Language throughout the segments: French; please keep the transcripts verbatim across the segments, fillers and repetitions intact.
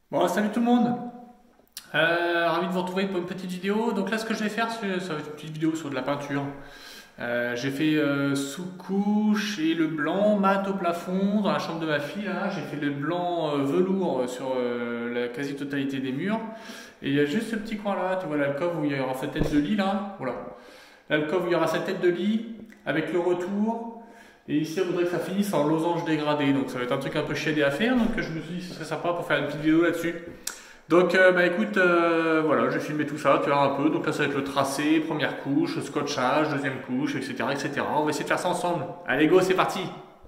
Bon, salut tout le monde. Euh, ravi de vous retrouver pour une petite vidéo. Donc là, ce que je vais faire, c'est ça va être une petite vidéo sur de la peinture. Euh, j'ai fait euh, sous-couche et le blanc mat au plafond dans la chambre de ma fille. J'ai fait le blanc euh, velours sur euh, la quasi-totalité des murs. Et il y a juste ce petit coin-là, tu vois, l'alcôve où il y aura cette tête de lit là. Voilà. L'alcôve où il y aura cette tête de lit avec le retour. Et ici, on voudrait que ça finisse en losange dégradé. Donc ça va être un truc un peu chiadé à faire. Donc je me suis dit que ce serait sympa pour faire une petite vidéo là-dessus. Donc euh, bah écoute, euh, voilà, j'ai filmé tout ça, tu vois un peu. Donc là, ça va être le tracé, première couche, scotchage, deuxième couche, et cetera, et cetera. On va essayer de faire ça ensemble. Allez, go, c'est parti!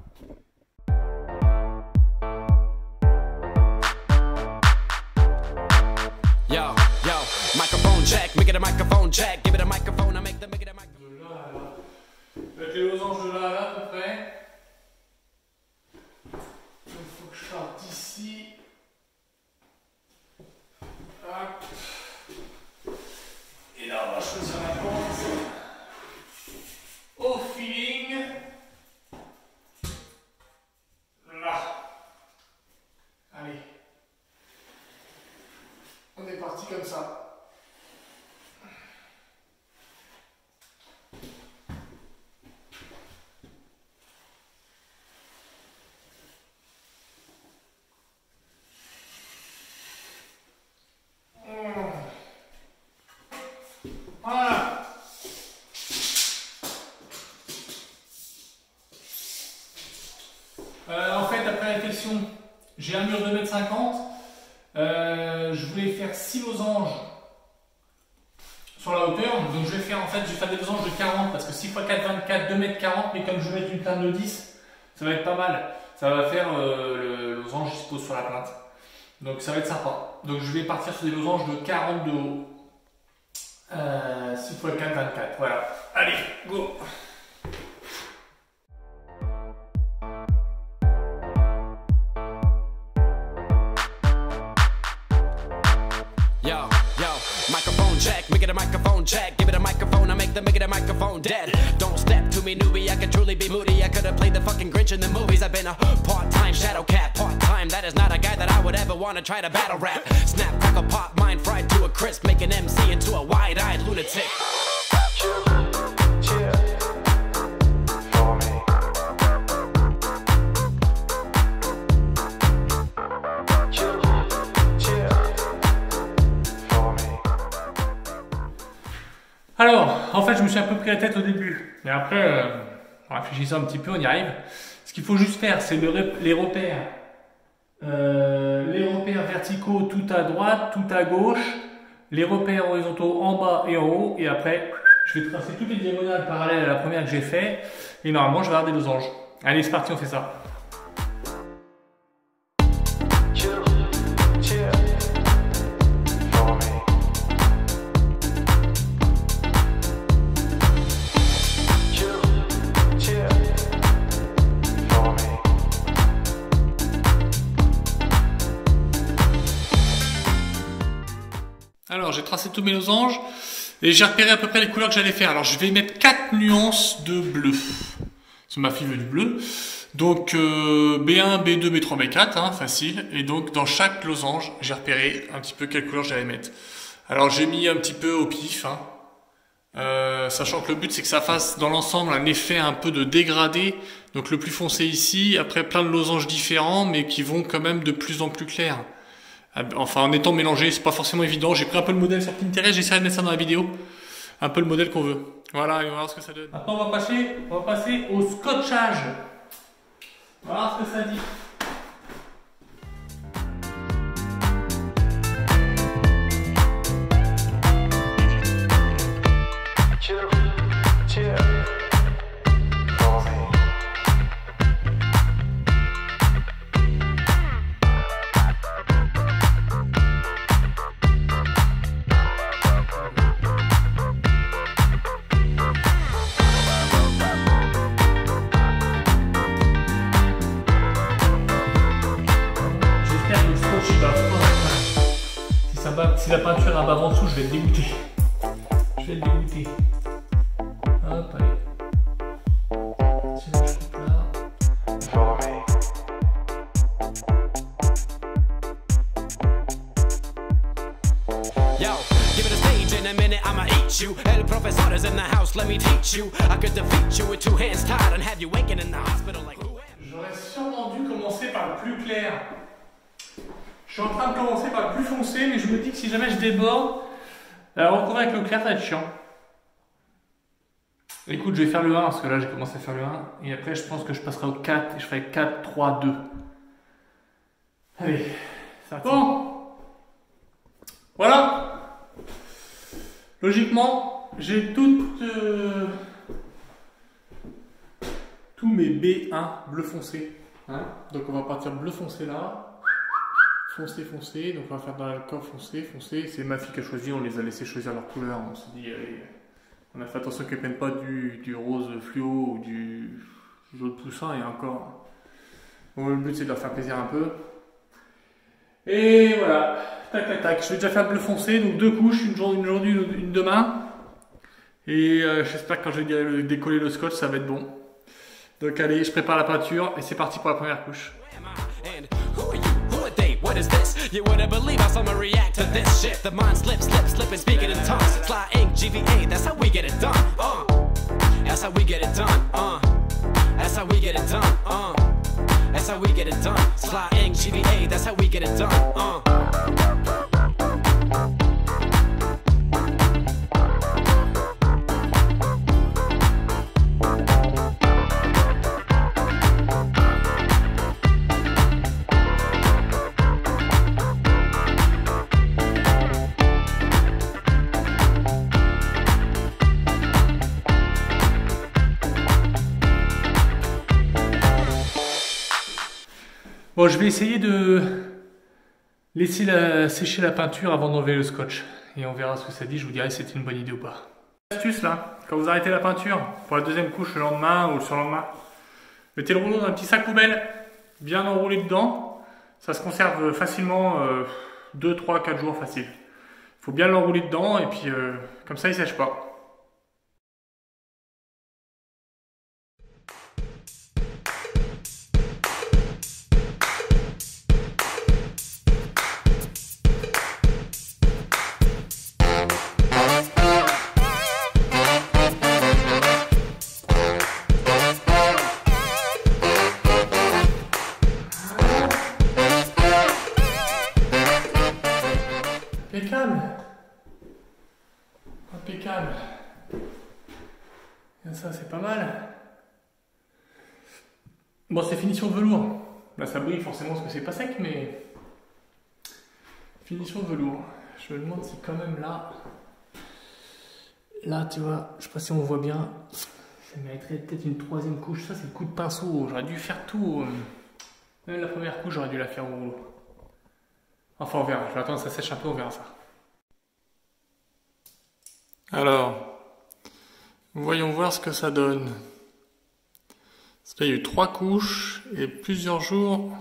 Yo, yo, microphone check, make it a microphone check, give it a microphone, I make the make it a microphone. De là à là. Avec les losanges de là à là, à peu près. Il faut que je parte d'ici. Hop. Et là, on va choisir la pente. Au feeling. Là. Allez. On est parti comme ça. Voilà. Euh, en fait, après réflexion, j'ai un mur de deux mètres cinquante. Euh, je voulais faire six losanges sur la hauteur. Donc je vais faire en fait, je vais faire des losanges de quarante parce que six fois quatre, vingt-quatre, deux mètres quarante. Mais comme je vais mettre une plainte de dix, ça va être pas mal. Ça va faire euh, le losange qui se pose sur la plainte. Donc ça va être sympa. Donc je vais partir sur des losanges de quarante de haut. Euh, six fois quatre, vingt-quatre. Voilà. Allez, go! Yo, yo, microphone check, make it a microphone check, give it a microphone, I make the make it a microphone dead. Don't step to me, newbie, I could truly be moody. I could have played the fucking Grinch in the movies. I've been a part-time shadow cat, part-time. That is not a guy that I would ever want to try to battle rap. Snap, crackle, pop, mind fried to a crisp, make an M C into a wide-eyed lunatic. Alors, en fait, je me suis un peu pris la tête au début. Mais après, euh, en réfléchissant un petit peu, on y arrive. Ce qu'il faut juste faire, c'est le, les repères. Euh, les repères verticaux tout à droite, tout à gauche. Les repères horizontaux en bas et en haut. Et après, je vais tracer toutes les diagonales parallèles à la première que j'ai fait. Et normalement, je vais avoir des losanges. Allez, c'est parti, on fait ça. Alors j'ai tracé tous mes losanges et j'ai repéré à peu près les couleurs que j'allais faire. Alors je vais mettre quatre nuances de bleu. C'est ma fille veut du bleu. Donc euh, B un, B deux, B trois, B quatre, hein, facile. Et donc dans chaque losange, j'ai repéré un petit peu quelle couleur j'allais mettre. Alors j'ai mis un petit peu au pif, hein, euh, sachant que le but c'est que ça fasse dans l'ensemble un effet un peu de dégradé. Donc le plus foncé ici, après plein de losanges différents mais qui vont quand même de plus en plus clairs. Enfin, en étant mélangé, c'est pas forcément évident. J'ai pris un peu le modèle sur Pinterest, j'essaierai de mettre ça dans la vidéo. Un peu le modèle qu'on veut. Voilà, et on va voir ce que ça donne. Maintenant, on va passer, on va passer au scotchage. On va voir ce que ça dit. Si la peinture a bave en dessous, je vais le dégoûter. Je vais le dégoûter. Hop, allez. C'est là, je coupe là. Yo, give it a stage in a minute, I'ma eat you. El professor is in the house, let me teach you. I could defeat you with two hands tied and have you waking in the hospital like who am I? J'aurais sûrement dû commencer par le plus clair. Je suis en train de commencer par le plus foncé, mais je me dis que si jamais je déborde, alors recouvrir avec le clair, ça va être chiant. Écoute, je vais faire le un, parce que là j'ai commencé à faire le un, et après je pense que je passerai au quatre, et je ferai quatre, trois, deux. Allez, c'est parti. Bon, voilà. Logiquement, j'ai toutes, euh, tous mes B un bleu foncé. Hein, donc on va partir bleu foncé là, foncé foncé, donc on va faire dans l'alcool foncé foncé. C'est ma fille qui a choisi, on les a laissés choisir leur couleur, on s'est dit allez, on a fait attention qu'elles ne prennent pas du, du rose fluo ou du jaune poussin et encore. Bon, le but c'est de leur faire plaisir un peu. Et voilà, tac tac tac, je vais déjà faire bleu foncé, donc deux couches, une aujourd'hui, une, une demain. Et euh, j'espère que quand je vais décoller le scotch, ça va être bon. Donc allez, je prépare la peinture et c'est parti pour la première couche. What is this? You wouldn't believe how someone react to this shit. The mind slips, slips, slipping, speaking in tongues. Sly ink, G V A, that's how we get it done. Uh, that's how we get it done. Uh, that's how we get it done. Uh, that's how we get it done. Sly ink, G V A, that's how we get it done. Uh. Bon, je vais essayer de laisser la, sécher la peinture avant d'enlever le scotch. Et on verra ce que ça dit, je vous dirai si c'était une bonne idée ou pas. Astuce là, quand vous arrêtez la peinture, pour la deuxième couche le lendemain ou le surlendemain, mettez le rouleau dans un petit sac poubelle, bien enroulé dedans. Ça se conserve facilement, euh, deux, trois, quatre jours facile. Il faut bien l'enrouler dedans et puis euh, comme ça il ne sèche pas. Impeccable. Impeccable. Et ça, c'est pas mal. Bon, c'est finition velours. Là, ça brille forcément parce que c'est pas sec, mais... Finition velours. Je me demande si quand même là... Là, tu vois, je sais pas si on voit bien. Ça mériterait peut-être une troisième couche. Ça, c'est le coup de pinceau. J'aurais dû faire tout. Même la première couche, j'aurais dû la faire au rouleau. Enfin, on verra. Je vais attendre que ça sèche un peu, on verra ça. Alors, voyons voir ce que ça donne. Parce que là, il y a eu trois couches et plusieurs jours.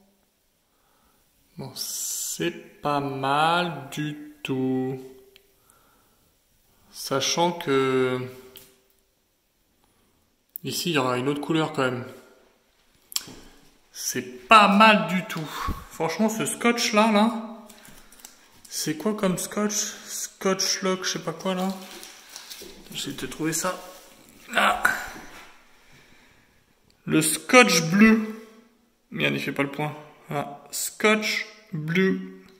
Bon, c'est pas mal du tout. Sachant que ici, il y aura une autre couleur quand même. C'est pas mal du tout. Franchement, ce scotch là, là, c'est quoi comme scotch? Scotch lock, je sais pas quoi là. J'essaie de te trouver ça. Là. Le scotch bleu. Merde, il fait pas le point. Voilà. Scotch bleu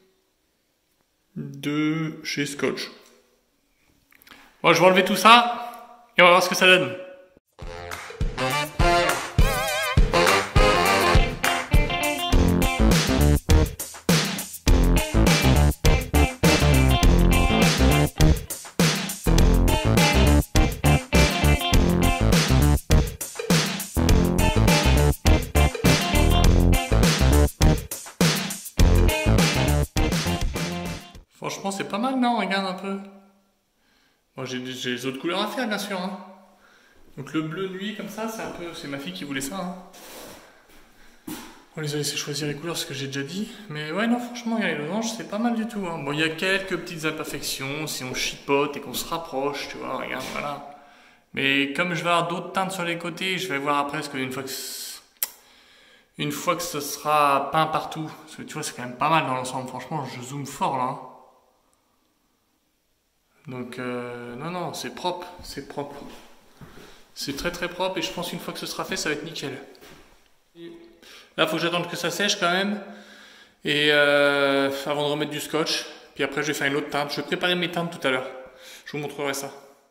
de chez Scotch. Bon, je vais enlever tout ça et on va voir ce que ça donne. Franchement, c'est pas mal, non? Regarde un peu. Bon, j'ai les autres couleurs à faire, bien sûr. Hein. Donc le bleu nuit, comme ça, c'est un peu... C'est ma fille qui voulait ça. Hein. On les a laissés choisir les couleurs, ce que j'ai déjà dit. Mais ouais, non, franchement, les losanges, c'est pas mal du tout. Hein. Bon, il y a quelques petites imperfections, si on chipote et qu'on se rapproche, tu vois, regarde, voilà. Mais comme je vais avoir d'autres teintes sur les côtés, je vais voir après, parce qu'une fois que... Une fois que ce sera peint partout, parce que tu vois, c'est quand même pas mal dans l'ensemble. Franchement, je zoome fort, là. Donc euh, non, non, c'est propre, c'est propre. C'est très très propre et je pense qu'une fois que ce sera fait, ça va être nickel. Là, il faut que j'attende que ça sèche quand même. Et euh, avant de remettre du scotch. Puis après, je vais faire une autre teinte. Je vais préparer mes teintes tout à l'heure. Je vous montrerai ça.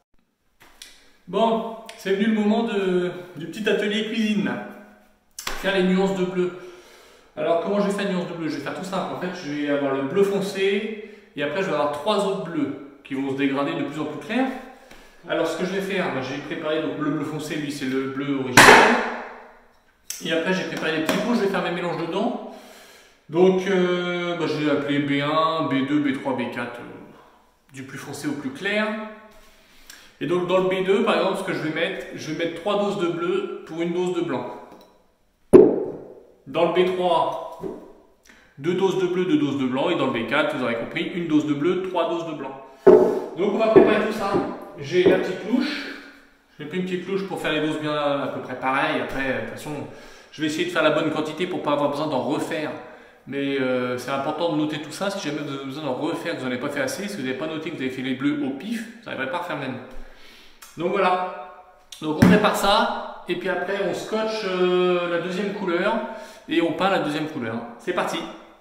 Bon, c'est venu le moment de, du petit atelier cuisine. Là. Faire les nuances de bleu. Alors, comment je vais faire les nuances de bleu? Je vais faire tout simple. En fait, je vais avoir le bleu foncé. Et après, je vais avoir trois autres bleus qui vont se dégrader de plus en plus clairs. Alors, ce que je vais faire, ben, j'ai préparé donc le bleu foncé. Lui, c'est le bleu original. Et après, j'ai préparé les petits pots. Je vais faire mes mélanges dedans. Donc, euh, bah, je vais appeler B un, B deux, B trois, B quatre, euh, du plus foncé au plus clair. Et donc, dans le B deux, par exemple, ce que je vais mettre, je vais mettre trois doses de bleu pour une dose de blanc. Dans le B trois, deux doses de bleu, deux doses de blanc. Et dans le B quatre, vous aurez compris, une dose de bleu, trois doses de blanc. Donc, on va préparer tout ça. J'ai la petite louche. J'ai pris une petite louche pour faire les doses bien à peu près pareilles. Après, de toute façon, je vais essayer de faire la bonne quantité pour ne pas avoir besoin d'en refaire. Mais euh, c'est important de noter tout ça. Si jamais vous avez besoin d'en refaire, que vous n'en avez pas fait assez, si vous n'avez pas noté que vous avez fait les bleus au pif, vous n'arriverez pas à refaire même. Donc voilà. Donc on prépare ça. Et puis après, on scotche euh, la deuxième couleur. Et on peint la deuxième couleur. C'est parti.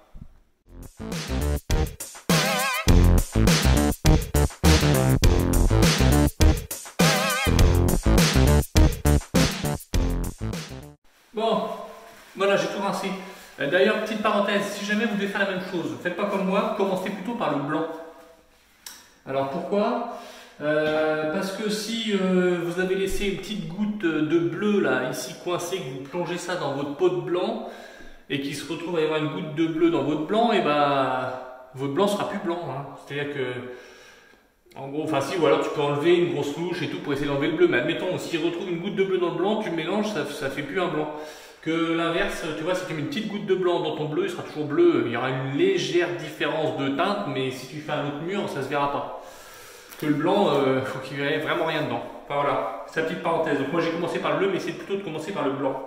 Bon, voilà, j'ai tout rincé. D'ailleurs, petite parenthèse, si jamais vous devez faire la même chose, faites pas comme moi, commencez plutôt par le blanc. Alors pourquoi? euh, Parce que si euh, vous avez laissé une petite goutte de bleu là, ici coincée, que vous plongez ça dans votre pot de blanc, et qu'il se retrouve à y avoir une goutte de bleu dans votre blanc, et bah votre blanc sera plus blanc. Hein. C'est-à-dire que, en gros, enfin si, ou alors tu peux enlever une grosse louche et tout pour essayer d'enlever le bleu, mais admettons, s'il retrouve une goutte de bleu dans le blanc, tu le mélanges, ça, ça fait plus un blanc. Que l'inverse, tu vois, si tu mets une petite goutte de blanc dans ton bleu, il sera toujours bleu. Il y aura une légère différence de teinte, mais si tu fais un autre mur, ça se verra pas. Que le blanc, il euh, faut qu'il n'y ait vraiment rien dedans. Enfin voilà, c'est la petite parenthèse. Donc moi j'ai commencé par le bleu, mais c'est plutôt de commencer par le blanc.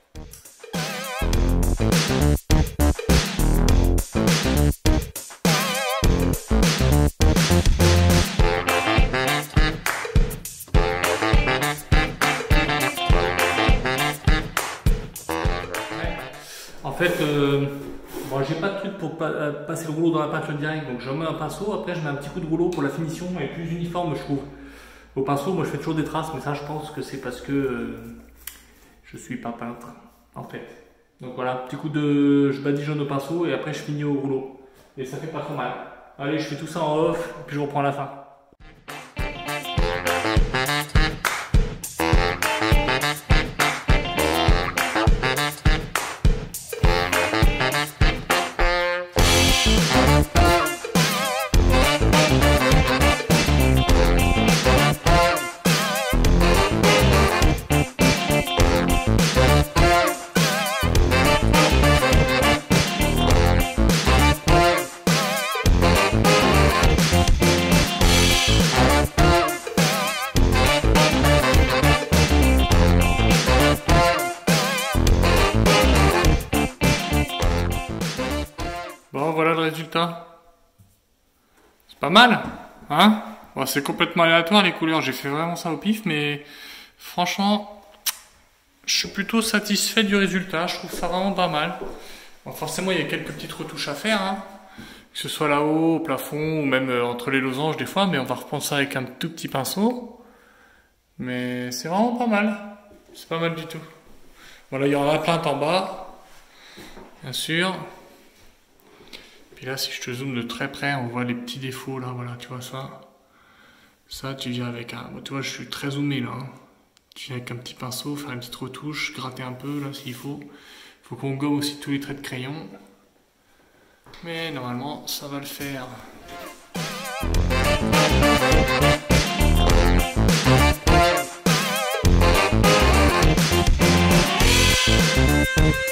En fait, euh, bon, j'ai pas de truc pour pa euh, passer le rouleau dans la peinture direct, donc je mets un pinceau, après je mets un petit coup de rouleau pour la finition et plus uniforme je trouve. Au pinceau, moi je fais toujours des traces, mais ça je pense que c'est parce que euh, je suis pas peintre, en fait. Donc voilà, petit coup de, je badigeonne au pinceau et après je finis au rouleau. Et ça fait pas trop mal. Allez, je fais tout ça en off, puis je reprends à la fin. Bon, voilà le résultat. C'est pas mal, hein? Bon, c'est complètement aléatoire les couleurs, j'ai fait vraiment ça au pif, mais franchement, je suis plutôt satisfait du résultat, je trouve ça vraiment pas mal. Bon, forcément, il y a quelques petites retouches à faire, hein, que ce soit là-haut, au plafond, ou même euh, entre les losanges des fois, mais on va reprendre ça avec un tout petit pinceau. Mais c'est vraiment pas mal, c'est pas mal du tout. Voilà, il y aura la plainte en bas, bien sûr. Et là, si je te zoome de très près, on voit les petits défauts là, voilà, tu vois ça. Ça, tu viens avec un. Bon, tu vois, je suis très zoomé là. Hein. Tu viens avec un petit pinceau, faire une petite retouche, gratter un peu là s'il faut. Il faut qu'on gomme aussi tous les traits de crayon. Mais normalement, ça va le faire. We'll be right back.